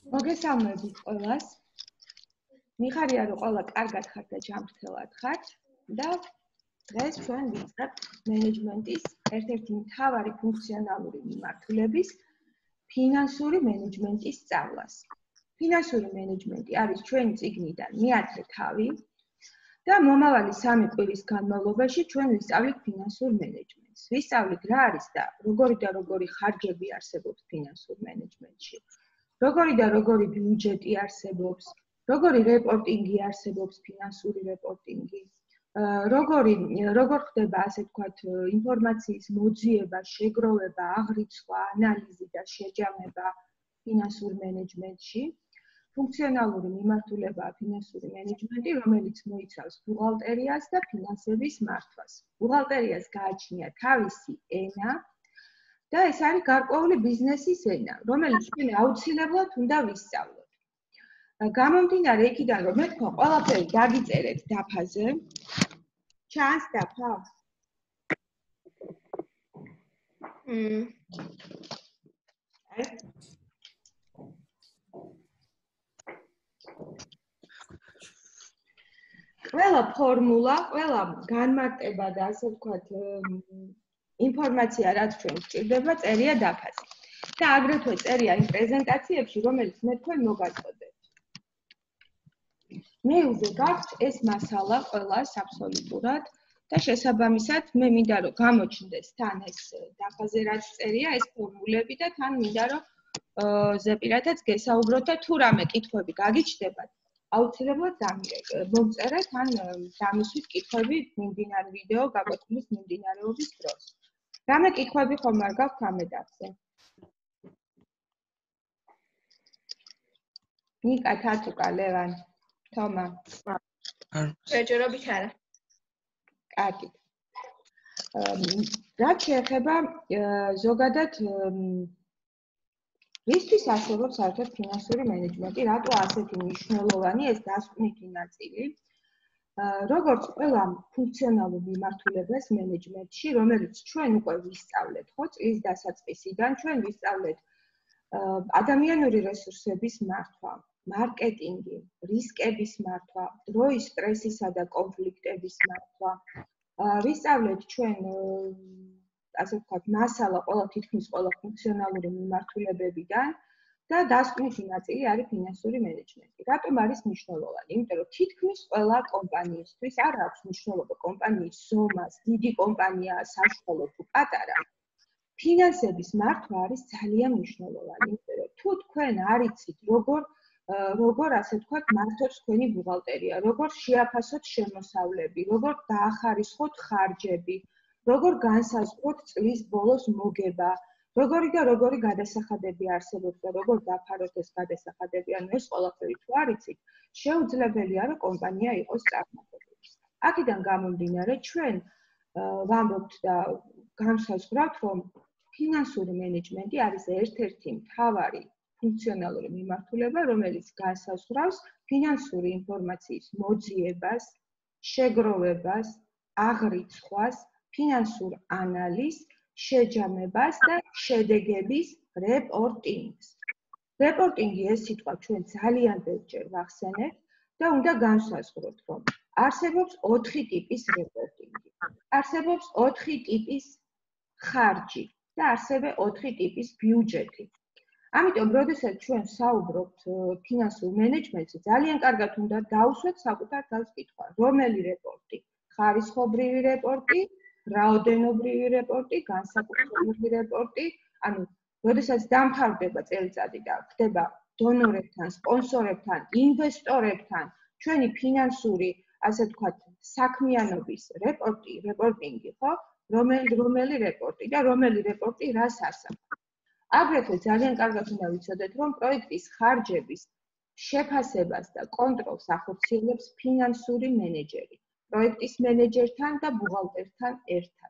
მოგესალმებით ყველას. მიხარია რომ ყველა კარგად ხართ და ჯანმრთელად ხართ და დღეს ჩვენ ვიწყებთ მენეჯმენტის ერთ-ერთი მთავარი ფუნქციონალური მიმართულების ფინანსური მენეჯმენტის სწავლას. ფინანსური მენეჯმენტი არის ჩვენი წიგნიდან მეათე თავი და მომავალი 3 კვირის განმავლობაში ჩვენ ვისწავლით ფინანსურ მენეჯმენტს. ვისწავლით რა არის და როგორი ხარჯები არსებობს ფინანსურ მენეჯმენტში. როგორი და როგორი ბიუჯეტი არსებობს, როგორი რეპორტინგი არსებობს, ფინანსური რეპორტინგი, როგორ ხდება ასე ვთქვათ ინფორმაციის მოძიება, შეგროვება, აღრიცხვა, ანალიზი და შეჯამება ფინანსურ მენეჯმენტში. ფუნქციონალური მიმართულებაა ფინანსური მენეჯმენტი, რომელიც მოიცავს ბუღალტერიას და ფინანსების მართვას. ბუღალტერიას გააჩნია თავისი ენა და ეს არის გარკვეული ბიზნესის ენა, რომელიც ჩვენ აუცილებლად უნდა ვისწავლოთ. გამომდინარე იქიდან, რომ მე თქვენ ყველაფერი დაგიწერეთ დაფაზე. ჩანს დაფა? ყველა ფორმულა, ყველა განმარტება და ასე ვთქვათ ინფორმაცია, რაც ჩვენ გვჭირდება, წერია დაფაზე. და აგრეთვე წერია იმ პრეზენტაციებში, რომელიც მე თქვენ მოგაწოდეთ. მეუზე გაქვთ ეს მასალა ყველას აბსოლუტურად და შესაბამისად მე მინდა რომ გამოჩნდეს თან ეს დაფაზე რაც წერია, ეს ფორმულები და თან მინდა რომ ზეპირათაც გესაუბროთ და თუ რამე კითხვები გაგიჩნდებათ, აუცილებლად მომწერეთ ან დამისვით კითხვები მიმდინარე ვიდეო გაკვეთილის მიმდინარეობის დროს. რამე კითხვები ხომ არ გაქვთ ამ ეტაპზე? ნიკა, თათუკა, ლევან, თომა. შეჯერობით არა. კარგი. რაც შეეხება ზოგადად რისთვის არსებობს საერთოდ ფინანსური მენეჯმენტი, რატო ასეთი მნიშვნელოვანი ეს დასკვნითი ნაწილი? როგორც ყველა ფუნქციონალურ მიმართულებას მენეჯმენტში, რომელიც ჩვენ უკვე ვისწავლეთ, ხო, წლის დასაწყისიდან ჩვენ ვისწავლეთ ადამიანური რესურსების მართვა, მარკეტინგი, რისკების მართვა, დროის სტრესისა და კონფლიქტების მართვა. ვისწავლეთ ჩვენ ასე ვთქვათ, მასალა თითქმის ყველა ფუნქციონალური მიმართულებებიდან და დასკვნითი ნაწილი არის ფინანსური მენეჯმენტი. რატომ არის მნიშვნელოვანი? იმიტომ რომ თითქმის ყველა კომპანიისთვის არ აქვს მნიშვნელობა კომპანიის ზომას, დიდი კომპანიაა, საშუალო თუ პატარა. ფინანსების მართვა არის ძალიან მნიშვნელოვანი, იმიტომ რომ თუ თქვენ არ იცით როგორ ასე ვთქვათ, მართოთ თქვენი ბუღალტერია, როგორ შეაფასოთ შემოსავლები, როგორ დაახარისხოთ ხარჯები, როგორ განსაზღვროთ წლის ბოლოს მოგება, როგორი გადასახადები არსებობს და როგორ დაფაროთ ეს გადასახადები, ანუ ეს ყველაფერი თუ არ იცით, შეუძლებელია რომ კომპანია იყოს წარმატებული. აქედან გამომდინარე, ჩვენ ვამბობთ და განსაზღვრავთ, რომ ფინანსური მენეჯმენტი არის ერთ-ერთი მთავარი ფუნქციონალური მიმართულება, რომელიც განსაზღვრავს ფინანსური ინფორმაციის მოძიებას, შეგროვებას, აღრიცხვას, ფინანსურ ანალიზს, შეჯამებას და შედეგების რეპორტინგს. რეპორტინგი ეს სიტყვა ჩვენ ძალიან ბევრჯერ ვახსენებთ და უნდა განსაზღვროთ, რომ არსებობს 4 ტიპის რეპორტინგი. არსებობს 4 ტიპის ხარჯი და ასევე 4 ტიპის ბიუჯეტი. ამიტომ, როდესაც ჩვენ საუბრობთ ფინანსურ მენეჯმენტზე, ძალიან კარგად უნდა დავუსვათ საკუთარ თავს კითხვა, რომელი რეპორტი? ხარისხობრივი რეპორტი, რაოდენობრივი რეპორტი, განსაკუთრებული რეპორტი, ანუ როდესაც დამთავრდება წელიწადი და ხდება დონორებთან, სპონსორებთან, ინვესტორებთან ჩვენი ფინანსური, ასე ვთქვათ, საქმიანობის რეპორტინგი, ხო? რომელი რეპორტი და რომელი რეპორტი რას ასახავს? აგრეთვე ძალიან კარგად უნდა ვიცოდეთ, რომ პროექტის ხარჯების შეფასებას და კონტროლს ახორციელებს ფინანსური მენეჯერი, პროექტის მენეჯერთან და ბუღალტერთან ერთად.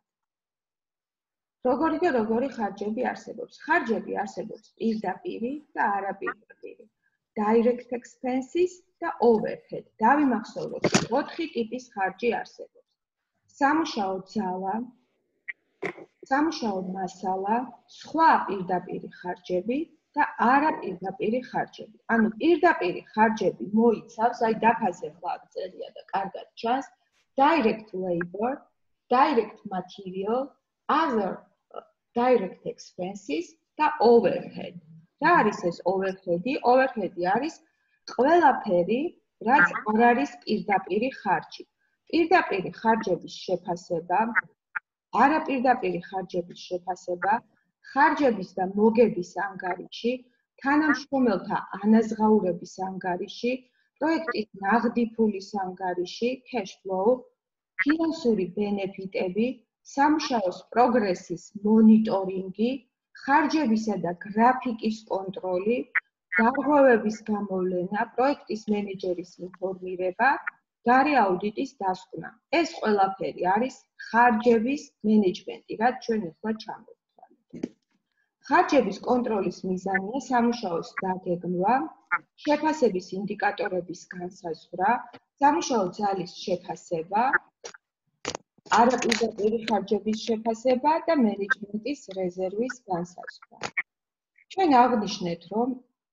როგორი ხარჯები არსებობს? ხარჯები არსებობს პირდაპირი და არაპირდაპირი, direct expenses და overhead. დავიმახსოვროთ, 4 ტიპის ხარჯი არსებობს. სამუშაო ძალა, სამუშაო მასალა, სხვა პირდაპირი ხარჯები და არაპირდაპირი ხარჯები. ანუ პირდაპირი ხარჯები მოიცავს, აი დაფაზე ხლა წერია და კარგად ჩანს, direct labor, direct material, other direct expenses და overhead. რა არის ეს overhead-ი? Overhead-ი არის ყველაფერი, რაც არ არის პირდაპირი ხარჯი. პირდაპირი ხარჯების შეფასება, არაპირდაპირი ხარჯების შეფასება, ხარჯების და მოგების ანგარიში, თანამშრომელთა ანაზღაურების ანგარიში, პროექტის ნაღდი ფულის ანგარიში, cash flow, ფინანსური ბენეფიტები, სამუშაოს პროგრესის მონიტორინგი, ხარჯებისა და გრაფიკის კონტროლი, დარღვევების გამოვლენა, პროექტის მენეჯერის ინფორმირება, გარე აუდიტის დასკვნა. ეს ყველაფერი არის ხარჯების მენეჯმენტი, რაც ჩვენ ახლა ჩამოვთვალეთ. ხარჯების კონტროლის მიზანია სამუშაოს დაგეგმვა, შეფასების ინდიკატორების განსაზღვრა, სამუშაო ძალის შეფასება, არაპირდაპირი ხარჯების შეფასება და მენეჯმენტის რეზერვის განსაზღვრა. ჩვენ აღვნიშნეთ, რომ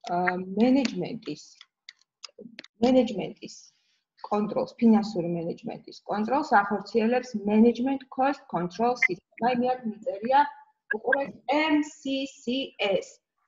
მენეჯმენტის კონტროლს, ფინანსური მენეჯმენტის კონტროლს ახორციელებს Management Cost Control System. აი მე აქ მიწერია უყურეთ MCCS.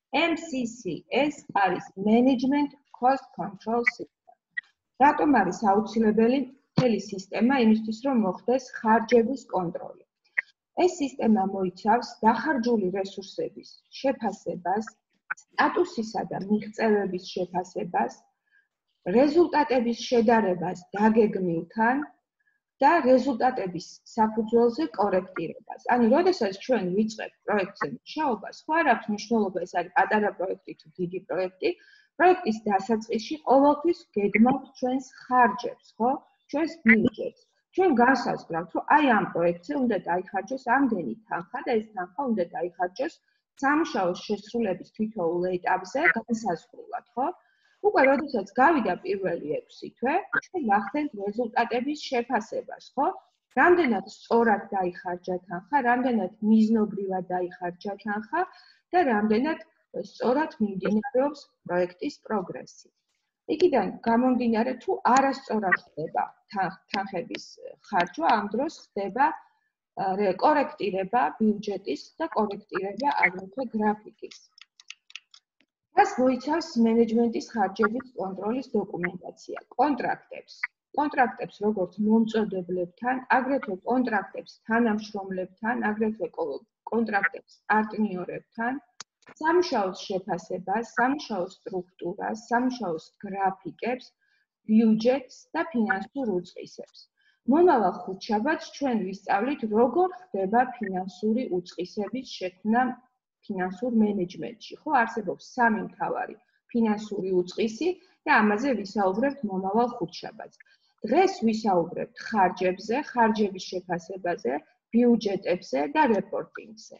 MCCS არის Management Cost Control System. რატომ არის აუცილებელი მთელი სისტემა იმისთვის, რომ მოხდეს ხარჯების კონტროლი? ეს სისტემა მოიცავს დახარჯული რესურსების შეფასებას, სტატუსისა და მიღწევების შეფასებას, რეზულტატების შედარებას დაგეგმილთან და რეზულტატების საფუძველზე კორექტირებას. ანუ, როდესაც ჩვენ ვიწყებთ პროექტზე მუშაობას, ხო არ აქვს მნიშვნელობა ეს არის პატარა პროექტი თუ დიდი პროექტი, პროექტის დასაწყისში ყოველთვის გეგმავთ ჩვენს ხარჯებს, ხო? ჩვენს ბიუჯეტს. ჩვენ განსაზღვრავთ, რომ აი ამ პროექტზე უნდა დაიხარჯოს ამდენი თანხა და ეს თანხა უნდა დაიხარჯოს სამუშაოს შესრულების თითოეულ ეტაპზე განსაზღვრულად, ხო? უკვე როდესაც გავიდა პირველი 6 თვე, ჩვენ ვახდენთ რეზულტატების შეფასებას, ხო? რამდენად სწორად დაიხარჯა თანხა, რამდენად მიზნობრივად დაიხარჯა თანხა და რამდენად სწორად მიმდინარეობს პროექტის პროგრესი. იქიდან გამომდინარე, თუ არასწორად ხდება თანხების ხარჯვა, ამ დროს ხდება კორექტირება ბიუჯეტის და კორექტირება აგრეთვე გრაფიკის. Kas მოიცავს მენეჯმენტის ხარჯების კონტროლის დოკუმენტაცია, კონტრაქტებს როგორც მომწოდებლებთან, აგრეთვე კონტრაქტებს თანამშრომლებთან, აგრეთვე კონტრაქტებს პარტნიორებთან, სამუშაოს შეფასებას, სამუშაოს სტრუქტურას, სამუშაოს გრაფიკებს, ბიუჯეტს და ფინანსურ უწყისებს. მომავალ ხუთშაბათს ჩვენ ვისწავლით, როგორ ხდება ფინანსური უწყისების შექმნა ფინანსურ მენეჯმენტში, ხო, არსებობს 3 მთავარი ფინანსური უწყისი და ამაზე ვისაუბრებთ მომავალ ხუთშაბათს. დღეს ვისაუბრებთ ხარჯებზე, ხარჯების შეფასებაზე, ბიუჯეტებზე და რეპორტინგზე.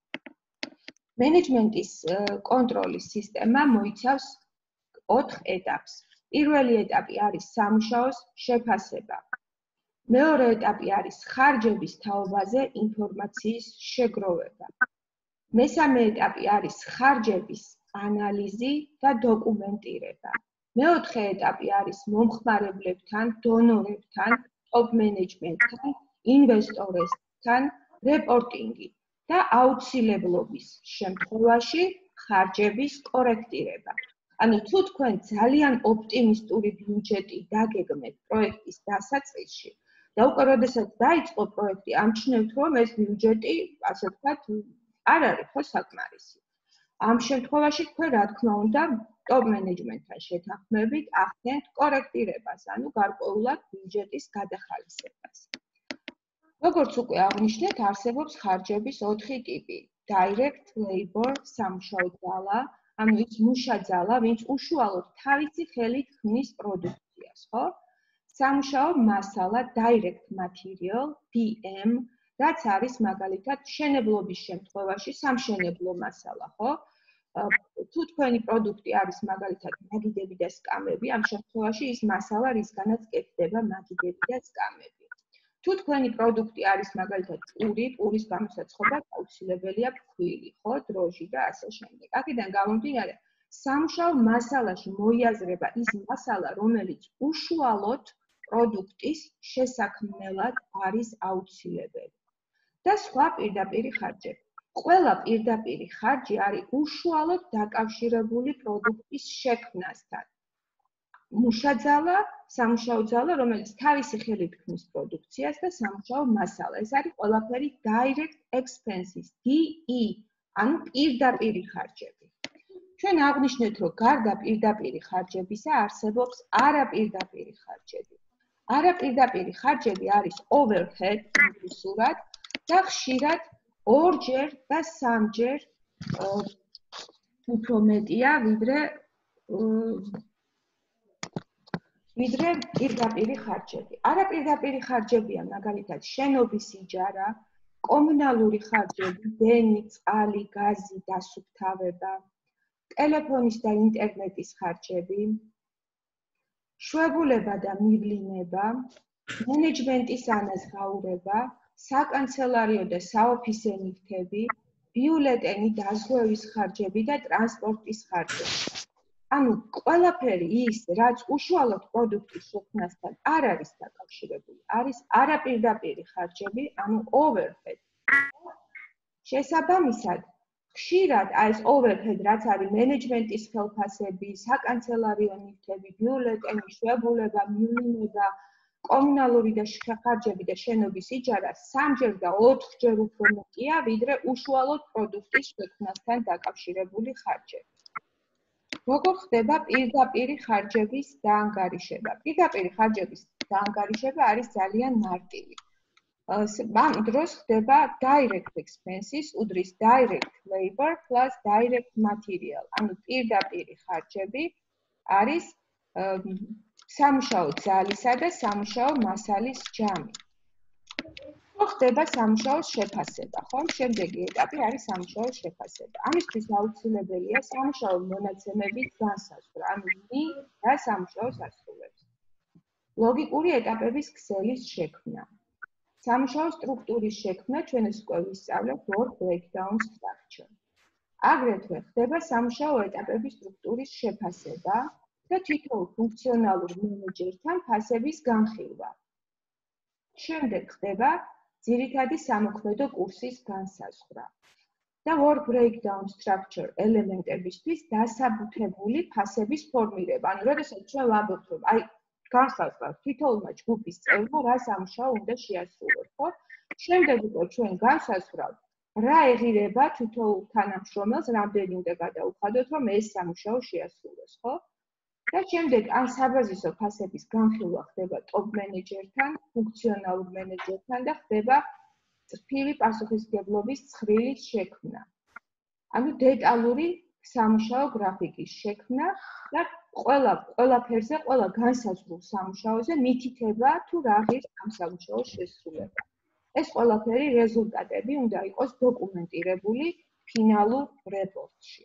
მენეჯმენტის კონტროლის სისტემა მოიცავს 4 ეტაპს. პირველი ეტაპი არის სამუშაოს შეფასება. მეორე ეტაპი არის ხარჯების თაობაზე ინფორმაციის შეგროვება. მესამე ეტაპი არის ხარჯების ანალიზი და დოკუმენტირება. მეოთხე ეტაპი არის მომხმარებლებთან, დონორებთან, ტოპ მენეჯმენტთან, ინვესტორებთან რეპორტინგი და აუცილებლობის შემთხვევაში ხარჯების კორექტირება. ანუ თუ თქვენ ძალიან ოპტიმისტური ბიუჯეტი დაგეგმეთ პროექტის დასაწყისში და უკვე როდესაც დაიწყო პროექტი, ამჩნევთ, რომ ეს ბიუჯეტი, ასე ვთქვათ, არ არის ხო საკმარისი. ამ შემთხვევაში თქვენ რა თქმა უნდა ტოპ მენეჯმენტთან შეთანხმებით ახდენთ კორექტირებას, ანუ გარკვეულად ბიუჯეტის გადახალისებას. როგორც უკვე აღნიშნეთ, არსებობს ხარჯების 4 ტიპი: direct labor, სამუშაო ძალა, ანუ ის მუშა ძალა, ვინც უშუალოდ თავისი ხელით ქმნის პროდუქციას, ხო? სამუშაო მასალა, direct material, DM, რაც არის მაგალითად მშენებლობის შემთხვევაში სამშენებლო მასალა, ხო? თუ თქვენი პროდუქტი არის მაგალითად მაგიდები და სკამები, ამ შემთხვევაში ის მასალა, რისგანაც კეთდება მაგიდები და სკამები. თუ თქვენი პროდუქტი არის მაგალითად პურის გამოსაცხობად აუცილებელია ფქვილი, ხო, დროჟი და ასე შემდეგ. აქედან გამომდინარე, სამუშაო მასალაში მოიაზრება ის მასალა, რომელიც უშუალოდ პროდუქტის შესაქმნელად არის აუცილებელი. და სხვა პირდაპირი ხარჯები. ყველა პირდაპირი ხარჯი არის უშუალოდ დაკავშირებული პროდუქტის შექმნასთან. მუშაძალა, სამუშაო ძალა, რომელიც თავისი ხელით ქმნის პროდუქციას და სამუშაო მასალა. ეს არის ყველაფერი direct expenses, DE, ანუ პირდაპირი ხარჯები. ჩვენ აღვნიშნეთ, რომ გარდა პირდაპირი ხარჯებისა არსებობს არაპირდაპირი ხარჯები. არაპირდაპირი ხარჯები არის overhead ინგლისურად და ხშირად ორჯერ და სამჯერ უფრო მეტია ვიდრე პირდაპირი ხარჯები. არაპირდაპირი ხარჯებია მაგალითად შენობის იჯარა, კომუნალური ხარჯები, ბენი, წყალი, გაზი, დასუფთავება, ტელეფონის და ინტერნეტის ხარჯები, შვებულება და მივლინება, მენეჯმენტის ანაზღაურება, საკანცელარიო და საოფისე ნივთები, ბიულეტენი, დაზღვევის ხარჯები და ტრანსპორტის ხარჯები. ანუ ყველაფერი ის, რაც უშუალოდ პროდუქტის შექმნასთან არ არის დაკავშირებული, არის არაპირდაპირი ხარჯები, ანუ overhead. შესაბამისად, ხშირად ეს overhead, რაც არის მენეჯმენტის ხელფასები, საკანცელარიო ნივთები, ბიულეტენი, შვებულება, მივლინება, კომუნალური და ხარჯები და შენობის იჯარა 3-ჯერ და 4-ჯერ უფრო მეტია, ვიდრე უშუალოდ პროდუქტის შექმნასთან დაკავშირებული ხარჯები. როგორ ხდება პირდაპირი ხარჯების დაანგარიშება? პირდაპირი ხარჯების დაანგარიშება არის ძალიან მარტივი. ამ დროს ხდება direct expenses, უდრის direct labor plus direct material. ანუ პირდაპირი ხარჯები არის სამუშაო ძალისა და სამუშაო მასალის ჯამი. ხდება სამუშაოს შეფასება, ხო? შემდეგი ეტაპი არის სამუშაოს შეფასება. ამისთვის აუცილებელია სამუშაო მონაცემების განსაზღვრა, ანუ ვინ და სამუშაოს ასრულებს. ლოგიკური ეტაპების ქსელის შექმნა. სამუშაო სტრუქტურის შექმნა ჩვენ ეს უკვე ვისწავლეთ work breakdown structure. აგრეთვე ხდება სამუშაო ეტაპების სტრუქტურის შეფასება და თითოეულ ფუნქციონალურ მენეჯერთან ფასების განხილვა. შემდეგ ხდება ძირითადი სამოქმედო კურსის განსაზღვრა და work breakdown structure ელემენტებისთვის დასაბუთებული ფასების ფორმირება. ანუ როდესაც ჩვენ ვამბობთ, რომ აი განსაზღვრავს თითოეულმა ჯგუფის წევრმა რა სამუშაო უნდა შეასრულოს, ხო? შემდეგ უკვე ჩვენ განსაზღვრავთ, რა ეღირება თითოეულ თანამშრომელს, რამდენი უნდა გადაუხადოთ, რომ ეს სამუშაო შეასრულოს, ხო? და შემდეგ ამ საბაზისო ფასების განხილვა ხდება ტოპ მენეჯერთან, ფუნქციონალურ მენეჯერთან და ხდება წრფივი პასუხისმგებლობის ცხრილის შექმნა. ანუ დეტალური სამუშაო გრაფიკის შექმნა და ყველაფერზე, ყველა განსაზღვრულ სამუშაოზე მითითება თუ რა ღირს ამ სამუშაოს შესრულება. ეს ყველაფერი რეზულტატები უნდა იყოს დოკუმენტირებული ფინალურ რეპორტში.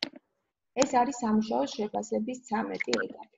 ეს არის სამუშაოს შეფასების 13 ეტაპი.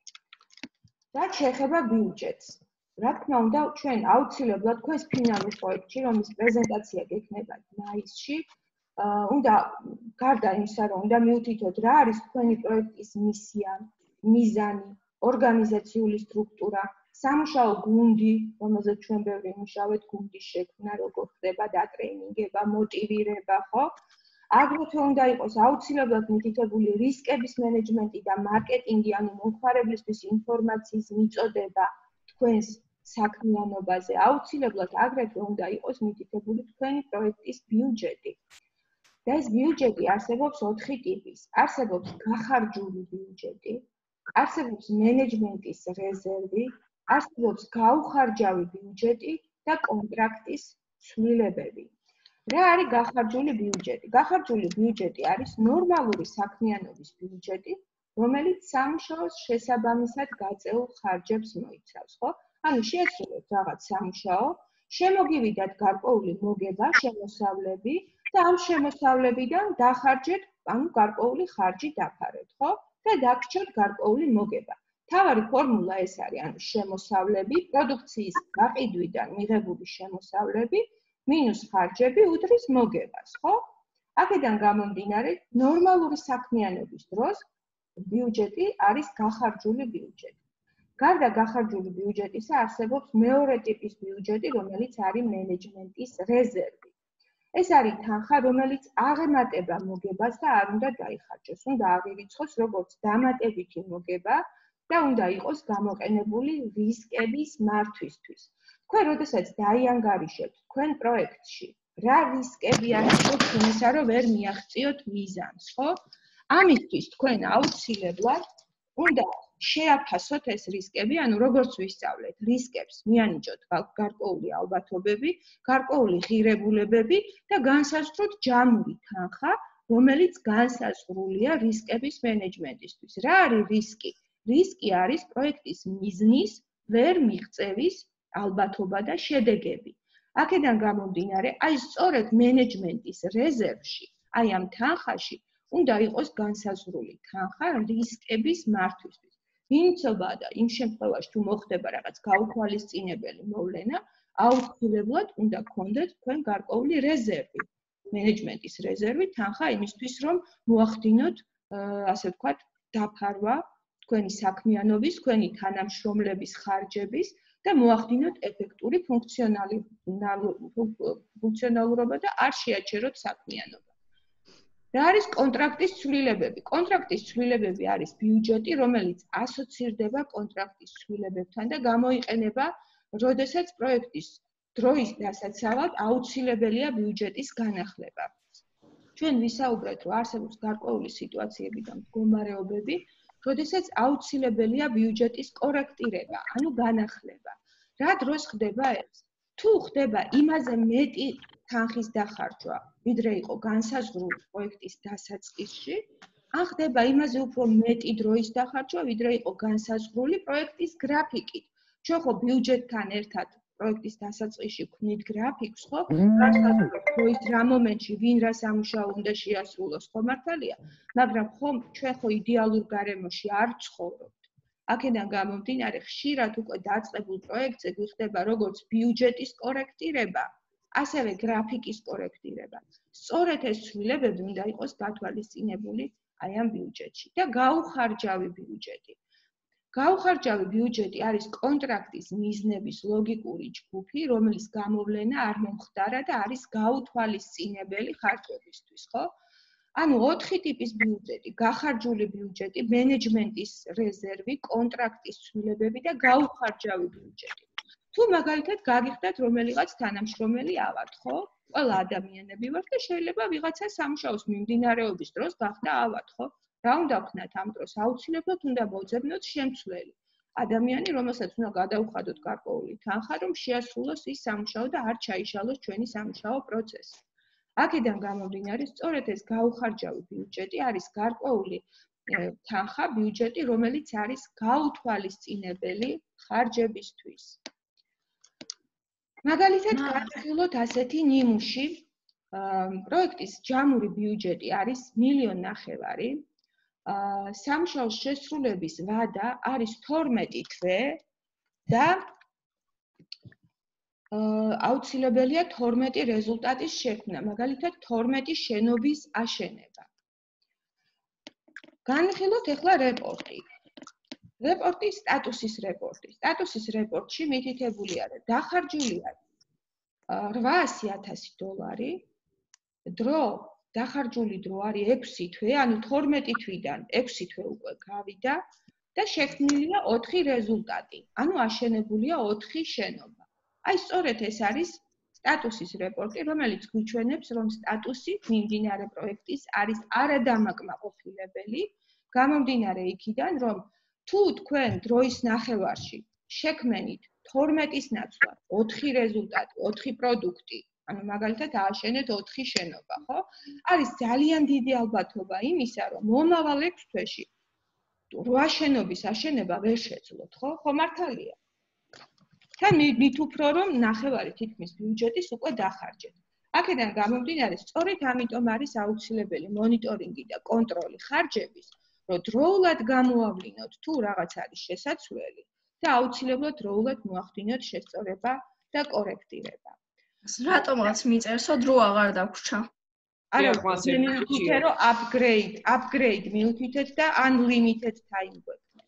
რაც შეეხება ბიუჯეტს. რა თქმა უნდა, ჩვენ აუცილებლად თქვენს ფინალურ პროექტში, რომლის პრეზენტაცია გექნება მაისში, უნდა გარდა იმისა, რომ უნდა მიუთითოთ რა არის თქვენი პროექტის მისია, მიზანი, ორგანიზაციული სტრუქტურა, სამუშაო გუნდი, რომელზეც ჩვენ ბევრი მუშაობთ, გუნდის შექმნა, როგორ ხდება დატრეინინგება, მოტივირება, ხო? აგრეთვე უნდა იყოს აუცილებლად მითითებული რისკების მენეჯმენტი და მარკეტინგი, ანუ მომხმარებლისთვის ინფორმაციის მიწოდება თქვენს საქმიანობაზე. აუცილებლად აგრეთვე უნდა იყოს მითითებული თქვენი პროექტის ბიუჯეტი. და ეს ბიუჯეტი არსებობს 4 ტიპის. არსებობს გახარჯული ბიუჯეტი, არსებობს მენეჯმენტის რეზერვი, არსებობს გაუხარჯავი ბიუჯეტი და კონტრაქტის ცვლილებები. რა არის გახარჯული ბიუჯეტი? გახარჯული ბიუჯეტი არის ნორმალური საქმიანობის ბიუჯეტი, რომელიც სამუშაოს შესაბამისად გაწეულ ხარჯებს მოიცავს, ხო? ანუ შეასრულოთ რაღაც სამუშაო, შემოგივიდათ გარკვეული მოგება, შემოსავლები და ამ შემოსავლებიდან დახარჯეთ, ანუ გარკვეული ხარჯი დაფარეთ, ხო? და დაგრჩათ გარკვეული მოგება. თავარი ფორმულა ეს არის, ანუ შემოსავლები, პროდუქციის გაყიდვიდან მიღებული შემოსავლები მინუს ხარჯები უდრის მოგებას, ხო? აქედან გამომდინარე, ნორმალური საქმიანობის დროს ბიუჯეტი არის გახარჯული ბიუჯეტი. გარდა გახარჯული ბიუჯეტისა არსებობს მეორე ტიპის ბიუჯეტი, რომელიც არის მენეჯმენტის რეზერვი. ეს არის თანხა, რომელიც აღემატება მოგებას და არ უნდა დაიხარჯოს, უნდა აღირიცხოს როგორც დამატებითი მოგება და უნდა იყოს გამოყენებული რისკების მართვისთვის. თქვენ როდესაც დაიანგარიშებთ თქვენ პროექტში, რა რისკები არსებობს იმისა, რომ ვერ მიაღწიოთ მიზანს, ხო? ამისთვის თქვენ აუცილებლად უნდა შეაფასოთ ეს რისკები, ანუ როგორც ვისწავლეთ, რისკებს მიანიჭოთ გარკვეული ალბათობები, გარკვეული ღირებულებები და განსაზღვროთ ჯამური თანხა, რომელიც განსაზღვრულია რისკების მენეჯმენტისთვის. რა არის რისკი? რისკი არის პროექტის მიზნის ვერ მიღწევის ალბათობა და შედეგები. აქედან გამომდინარე, აი სწორედ მენეჯმენტის რეზერვში, აი ამ თანხაში უნდა იყოს განსაზღვრული თანხა რისკების მართვისთვის. ვინცობა და იმ შემთხვევაში თუ მოხდება რაღაც გაუთვალისწინებელი მოვლენა, აუცილებლად უნდა გქონდეთ თქვენ გარკვეული რეზერვი. მენეჯმენტის რეზერვი თანხა იმისთვის, რომ მოახდინოთ, ასე ვთქვათ, დაფარვა თქვენი საქმიანობის, თქვენი თანამშრომლების ხარჯების და მოახდინოთ ეფექტური ფუნქციონალურობა და არ შეაჩეროთ საქმიანობა. რა არის კონტრაქტის ცვლილებები? კონტრაქტის ცვლილებები არის ბიუჯეტი, რომელიც ასოცირდება კონტრაქტის ცვლილებებთან და გამოიყენება, როდესაც პროექტის დროის დასაცავად აუცილებელია ბიუჯეტის განახლება. ჩვენ ვისაუბრეთ, რომ არსებობს გარკვეული სიტუაციები და მდგომარეობები, როდესაც აუცილებელია ბიუჯეტის კორექტირება, ანუ განახლება. რა დროს ხდება ეს? თუ ხდება იმაზე მეტი თანხის დახარჯვა, ვიდრე იყო განსაზღვრული პროექტის დასაწყისში, ან ხდება იმაზე უფრო მეტი დროის დახარჯვა, ვიდრე იყო განსაზღვრული პროექტის გრაფიკით. ჩვენ ხო ბიუჯეტთან ერთად პროექტის დასაწყისში ვქმნით გრაფიკს, ხო? განსაზღვროთ დროის რა მომენტში ვინ რა სამუშაო უნდა შეასრულოს, ხო მართალია? მაგრამ ხომ ჩვენ ხო იდეალურ გარემოში არ ვცხოვრობთ. აქედან გამომდინარე, ხშირად უკვე დაწყებულ პროექტზე გვიხდება როგორც ბიუჯეტის კორექტირება, ასევე გრაფიკის კორექტირება. სწორედ ეს ცვლილებები უნდა იყოს გათვალისწინებული აი ამ ბიუჯეტში და გაუხარჯავი ბიუჯეტი. გაუხარჯავი ბიუჯეტი არის კონტრაქტის მიზნების ლოგიკური ჯგუფი, რომლის გამოვლენა არ მომხდარა და არის გაუთვალისწინებელი ხარჯებისთვის, ხო? ანუ 4 ტიპის ბიუჯეტი: გახარჯული ბიუჯეტი, მენეჯმენტის რეზერვი, კონტრაქტის ცვლილებები და გაუხარჯავი ბიუჯეტი. თუ მაგალითად გაგიხდათ რომელიღაც თანამშრომელი ავად, ხო? ყველა ადამიანები ვართ და შეიძლება ვიღაცა სამუშაოს მიმდინარეობის დროს გახდა ავად, ხო? რა უნდა ვქნათ ამ დროს? აუცილებლად უნდა მოძებნოთ შემცვლელი. ადამიანი, რომელსაც უნდა გადაუხადოთ გარკვეული თანხა, რომ შეასრულოს ის სამუშაო და არ ჩაიშალოს ჩვენი სამუშაო პროცესი. აქედან გამომდინარე, სწორედ ეს გაუხარჯავი ბიუჯეტი არის გარკვეული თანხა ბიუჯეტი, რომელიც არის გაუთვალისწინებელი ხარჯებისთვის. მაგალითად, განვიხილოთ ასეთი ნიმუში, პროექტის ჯამური ბიუჯეტი არის 1,5 მილიონ, სამუშაოს შესრულების ვადა არის 12 თვე და აუცილებელია 12 რეზულტატის შექმნა, მაგალითად 12 შენობის აშენება. განვიხილოთ ახლა რეპორტი. რეპორტი სტატუსის რეპორტი. სტატუსის რეპორტში მითითებულია, რომ დახარჯულია $800,000, დახარჯული დრო არის 6 თვე, ანუ 12 თვიდან 6 თვე უკვე გავიდა და შექმნილია 4 რეზულტატი, ანუ აშენებულია 4 შენობა. აი სწორედ ეს არის სტატუსის რეპორტი, რომელიც გვიჩვენებს, რომ სტატუსი მიმდინარე პროექტის არის არადამაკმაყოფილებელი, გამომდინარე იქიდან, რომ თუ თქვენ დროის ნახევარში შექმნით 12-ის ნაცვლად 4 რეზულტატი, 4 პროდუქტი, ანუ მაგალითად ააშენეთ 4 შენობა, ხო? არის ძალიან დიდი ალბათობა იმისა, რომ მომავალ 6 თვეში 8 შენობის აშენება ვერ შეძლოთ, ხო? ხო მართალია. თან მით უფრო რომ ნახევარი თითქმის ბიუჯეტის უკვე დახარჯეთ. აქედან გამომდინარე, სწორედ ამიტომ არის აუცილებელი მონიტორინგი და კონტროლი ხარჯების, რომ დროულად გამოავლინოთ თუ რაღაც არის შესაძლებელი და აუცილებლად დროულად მოახდინოთ შესწორება და კორექტირება. რატომაც მიწერსო დრო აღარ დაგვრჩა? არა, მე მივხვდით რომ upgrade მივხვდით და unlimited time გვექნება.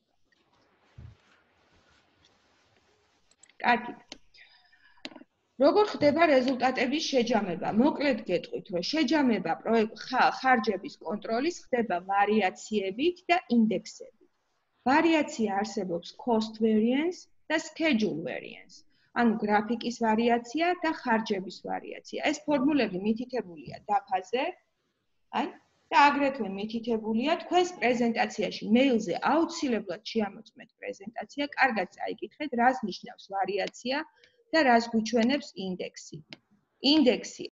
კარგი. როგორ ხდება რეზულტატების შეჯამება? მოკლედ გეტყვით, რომ შეჯამება ხარჯების კონტროლის ხდება ვარიაციებით და ინდექსებით. ვარიაცია არსებობს cost variance და schedule variance. ანუ გრაფიკის ვარიაცია და ხარჯების ვარიაცია. ეს ფორმულები მითითებულია დაფაზე, და აგრეთვე მითითებულია თქვენს პრეზენტაციაში, მეილზე აუცილებლად შეამოწმეთ პრეზენტაცია, კარგად წაიკითხეთ, რას ნიშნავს ვარიაცია და რას გვიჩვენებს ინდექსი. ინდექსი